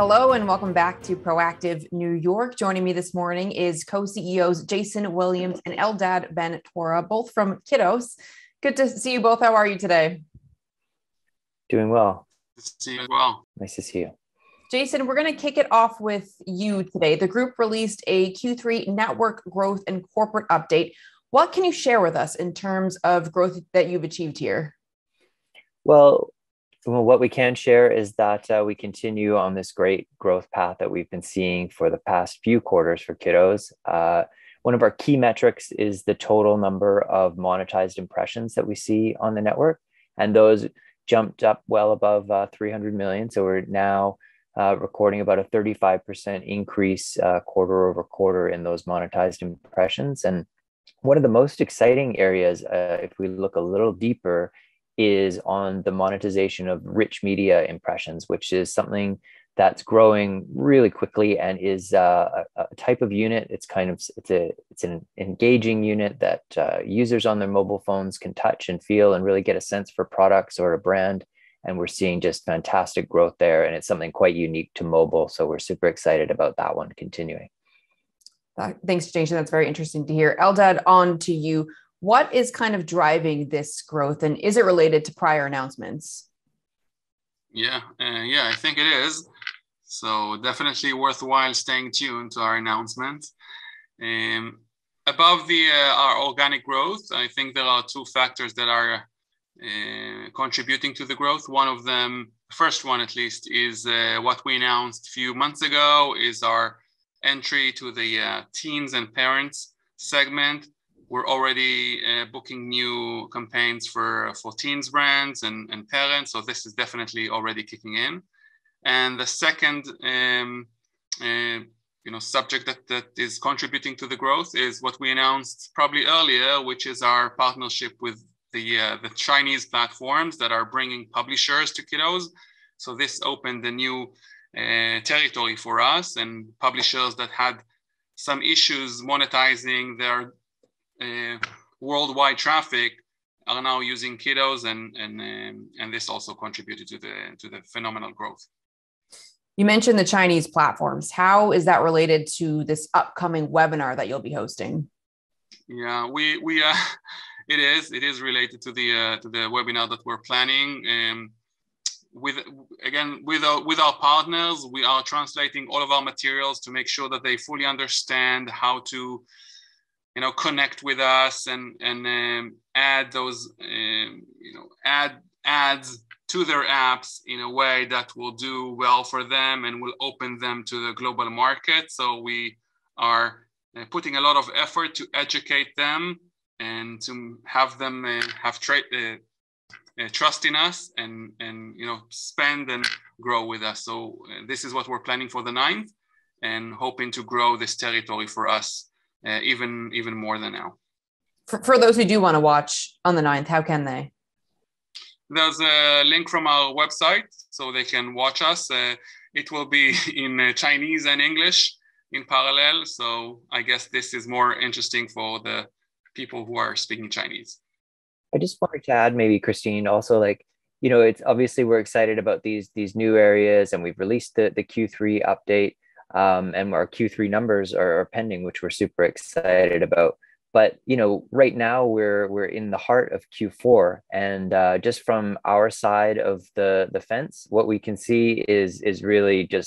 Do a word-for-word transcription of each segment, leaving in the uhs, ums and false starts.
Hello and welcome back to Proactive New York. Joining me this morning is co-C E Os Jason Williams and Eldad Ben Tora, both from Kidoz. Good to see you both. How are you today? Doing well. Good to see you as well. Nice to see you. Jason, we're going to kick it off with you today. The group released a Q three network growth and corporate update. What can you share with us in terms of growth that you've achieved here? Well, Well, what we can share is that uh, we continue on this great growth path that we've been seeing for the past few quarters for Kidoz. Uh, one of our key metrics is the total number of monetized impressions that we see on the network. And those jumped up well above uh, three hundred million. So we're now uh, recording about a thirty-five percent increase uh, quarter over quarter in those monetized impressions. And one of the most exciting areas, uh, if we look a little deeper, is on the monetization of rich media impressions, which is something that's growing really quickly and is uh, a, a type of unit. It's kind of it's a it's an engaging unit that uh, users on their mobile phones can touch and feel and really get a sense for products or a brand. And we're seeing just fantastic growth there, and it's something quite unique to mobile. So we're super excited about that one continuing. Uh, thanks, Jason. That's very interesting to hear. Eldad, on to you. What is kind of driving this growth, and is it related to prior announcements? Yeah, uh, yeah, I think it is. So definitely worthwhile staying tuned to our announcement. Um, above the uh, our organic growth, I think there are two factors that are uh, contributing to the growth. One of them, first one at least, is uh, what we announced a few months ago, is our entry to the uh, teens and parents segment. We're already uh, booking new campaigns for, for teens brands and, and parents. So this is definitely already kicking in. And the second um, uh, you know, subject that, that is contributing to the growth is what we announced probably earlier, which is our partnership with the, uh, the Chinese platforms that are bringing publishers to Kidoz. So this opened a new uh, territory for us, and publishers that had some issues monetizing their Uh, worldwide traffic are now using Kidoz, and and um, and this also contributed to the to the phenomenal growth. You mentioned the Chinese platforms. How is that related to this upcoming webinar that you'll be hosting? Yeah, we we uh, it is it is related to the uh, to the webinar that we're planning. Um, with again with our with our partners, we are translating all of our materials to make sure that they fully understand how to, you know, connect with us and and um, add those um, you know add ads to their apps in a way that will do well for them and will open them to the global market. So we are uh, putting a lot of effort to educate them and to have them uh, have tra- uh, uh, trust in us and and you know spend and grow with us. So uh, this is what we're planning for the ninth, and hoping to grow this territory for us Uh, even even more than now. For, for those who do want to watch on the ninth, how can they? There's a link from our website, so they can watch us. Uh, it will be in uh, Chinese and English in parallel. So I guess this is more interesting for the people who are speaking Chinese. I just wanted to add, maybe Christine, also, like, you know, it's obviously we're excited about these these new areas, and we've released the the Q three update. Um, and our Q three numbers are, are pending, which we're super excited about. But, you know, right now we're we're in the heart of Q four, and uh, just from our side of the the fence, what we can see is is really just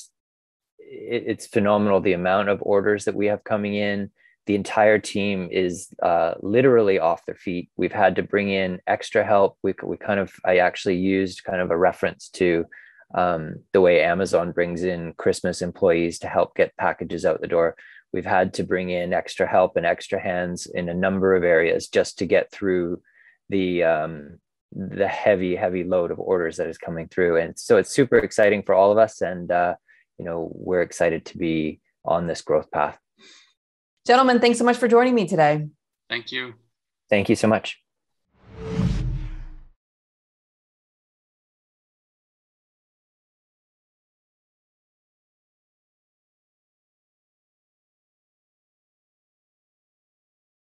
it, it's phenomenal, the amount of orders that we have coming in. The entire team is uh, literally off their feet. We've had to bring in extra help. We we kind of I actually used kind of a reference to Um, the way Amazon brings in Christmas employees to help get packages out the door. We've had to bring in extra help and extra hands in a number of areas just to get through the um, the heavy, heavy load of orders that is coming through. And so it's super exciting for all of us. And, uh, you know, we're excited to be on this growth path. Gentlemen, thanks so much for joining me today. Thank you. Thank you so much.